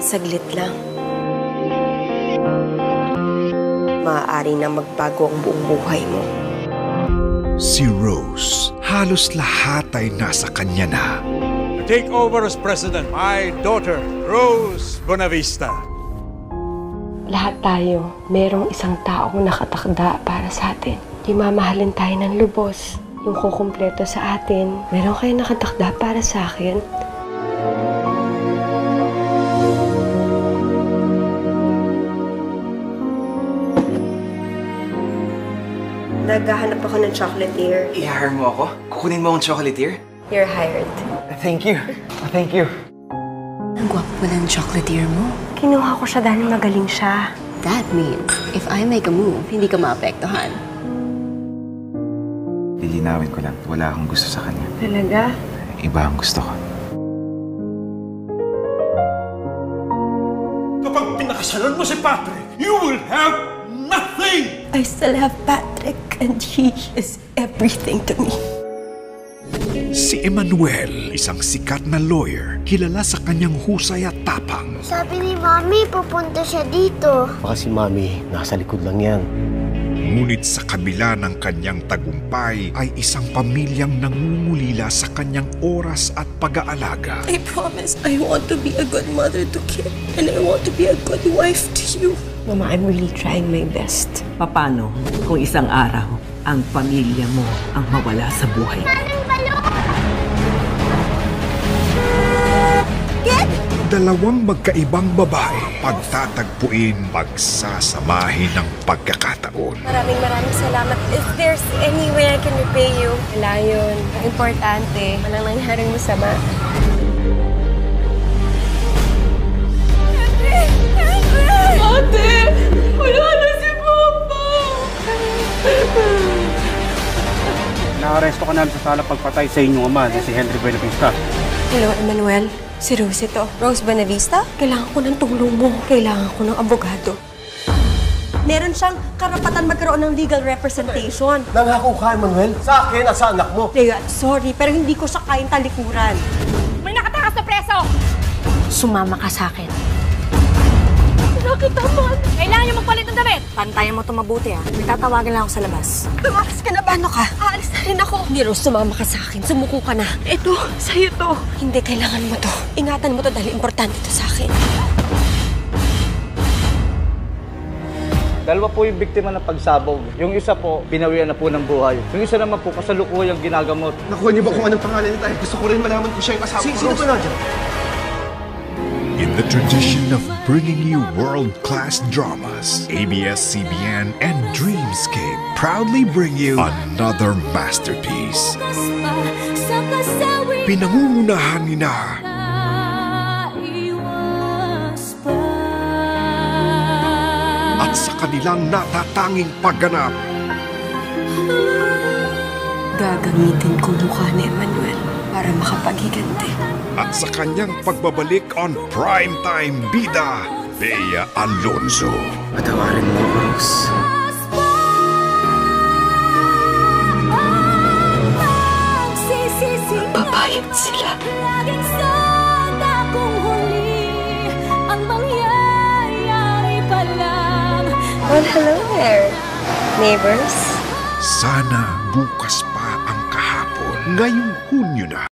saglit lang. Maaari na magbago ang buong buhay mo. Si Rose, halos lahat ay nasa kanya na. To take over as president, my daughter, Rose Bonavista. Lahat tayo, merong isang taong nakatakda para sa atin. Di mamahalin tayo ng lubos. Yung kukumpleto sa atin, meron kayo nakatakda para sa akin. Naghahanap ako ng chocolatier. I-hire mo ako? Kukunin mo akong chocolatier? You're hired. Thank you. Thank you. Ang gwapo pala ng chocolatier mo. Kinuha ko siya dahil magaling siya. That means, if I make a move, hindi ka maapektuhan. Lilinawin ko lang, wala akong gusto sa kanya. Talaga? Iba ang gusto ko. Kapag pinakasalan mo si Patrick, you will have nothing! I still have Patrick and he is everything to me. Si Emmanuel, isang sikat na lawyer, kilala sa kanyang husay at tapang. Sabi ni Mami, pupunta siya dito. Baka si Mami, nasa likod lang yan. Ngunit sa kabila ng kanyang tagumpay ay isang pamilyang nangungulila sa kanyang oras at pag-aalaga. I promise I want to be a good mother to Kit and I want to be a good wife to you. Mama, I'm really trying my best. Paano kung isang araw ang pamilya mo ang mawala sa buhay mo? Dalawang magkaibang babae, pagtatagpuin, pagsasamahin ng pagkakataon. Maraming salamat. If there's any way I can repay you, wala yun. Importante, walang nangyaring masama. Ate! Wala na si Papa! Naaresto ka namin sa sala pagpatay sa inyong ama na si Henry Bonavista. Hello, Emmanuel. Si Rose ito. Rose Bonavista? Kailangan ko ng tulong mo. Kailangan ko ng abogado. Meron siyang karapatan magkaroon ng legal representation. Nangako ka, Emmanuel, sa akin at sa anak mo. Leo, sorry, pero hindi ko siya kayang talikuran. May nakatakas na preso! Sumama ka sa akin. Nakitaman! Kailangan niyo magpalit ng damit! Pantayan mo ito mabuti, ha? May tatawagan lang ako sa labas. Lumakas ka na ba? Ano ka? Aalis na rin ako. Hindi, Rose, sumama ka sa akin. Sumuko ka na. Ito, sa'yo to. Hindi, kailangan mo to. Ingatan mo to dahil importante to sa akin. Dalawa po yung biktima ng pagsabog. Yung isa po, binawian na po ng buhay. Yung isa naman po, kasalukuyang ginagamot. Nakuha niyo ba kung anong pangalan niya tayo? Gusto ko rin malaman kung siya yung asawa ko. Sino ba na dyan? In the tradition of bringing you world-class dramas, ABS-CBN and Dreamscape proudly bring you another masterpiece. Pinangungunahan ni na at sa kanilang natatanging pagganap, Gagamitin ko mukha ni Emmanuel para makapaghiganti. at sa kanyang pagbabalik on primetime bida, Bea Alonzo. Patawarin mo ako, Rose. Papayag sila. Well, hello there, neighbors. Sana bukas pa ang kahapon. Ngayong Hunyo na.